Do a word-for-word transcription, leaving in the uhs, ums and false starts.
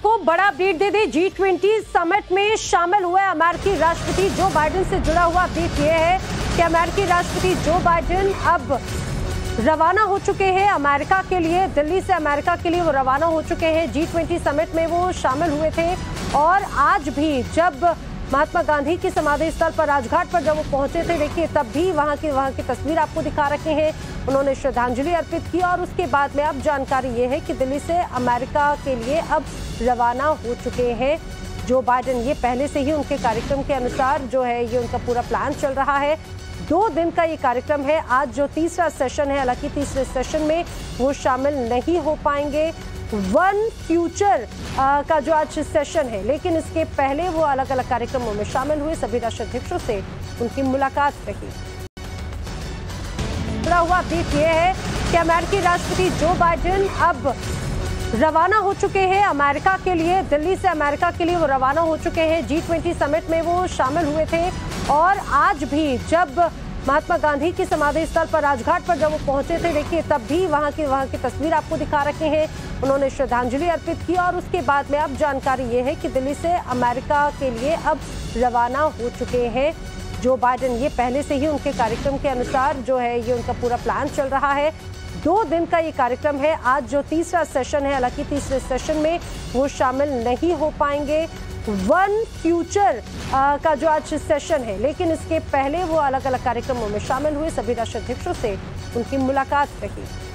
को बड़ा अपडेट दे दी। जी ट्वेंटी समिट में शामिल हुए अमेरिकी राष्ट्रपति जो बाइडेन से जुड़ा हुआ अपडेट ये है कि अमेरिकी राष्ट्रपति जो बाइडेन अब रवाना हो चुके हैं अमेरिका के लिए। दिल्ली से अमेरिका के लिए वो रवाना हो चुके हैं। जी ट्वेंटी समिट में वो शामिल हुए थे और आज भी जब महात्मा गांधी की समाधि स्थल पर राजघाट पर जब वो पहुंचे थे, देखिए तब भी वहां की वहां की तस्वीर आपको दिखा रखे हैं। उन्होंने श्रद्धांजलि अर्पित की और उसके बाद में अब जानकारी ये है कि दिल्ली से अमेरिका के लिए अब रवाना हो चुके हैं जो बाइडेन। ये पहले से ही उनके कार्यक्रम के अनुसार जो है ये उनका पूरा प्लान चल रहा है। दो दिन का ये कार्यक्रम है। आज जो तीसरा सेशन है, हालांकि तीसरे सेशन में वो शामिल नहीं हो पाएंगे। वन फ्यूचर का जो आज सेशन है, लेकिन इसके पहले वो अलग अलग कार्यक्रमों में शामिल हुए। सभी राष्ट्राध्यक्षों से उनकी मुलाकात रही। जुड़ा हुआ अपडेट ये है कि अमेरिकी राष्ट्रपति जो बाइडेन अब रवाना हो चुके हैं अमेरिका के लिए। दिल्ली से अमेरिका के लिए वो रवाना हो चुके हैं। जी ट्वेंटी समिट में वो शामिल हुए थे और आज भी जब महात्मा गांधी की समाधि स्थल पर राजघाट पर जब वो पहुंचे थे, देखिए तब भी वहां की वहां की तस्वीर आपको दिखा रखे हैं। उन्होंने श्रद्धांजलि अर्पित की और उसके बाद में अब जानकारी ये है कि दिल्ली से अमेरिका के लिए अब रवाना हो चुके हैं जो बाइडेन। ये पहले से ही उनके कार्यक्रम के अनुसार जो है ये उनका पूरा प्लान चल रहा है। दो दिन का ये कार्यक्रम है। आज जो तीसरा सेशन है, हालांकि तीसरे सेशन में वो शामिल नहीं हो पाएंगे। वन फ्यूचर का जो आज सेशन है, लेकिन इसके पहले वो अलग अलग कार्यक्रमों में शामिल हुए। सभी राष्ट्राध्यक्षों से उनकी मुलाकात रही।